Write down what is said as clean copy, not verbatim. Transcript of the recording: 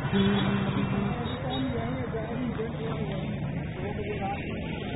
अभी तो हम जाएंगे, 2 बजे रात में।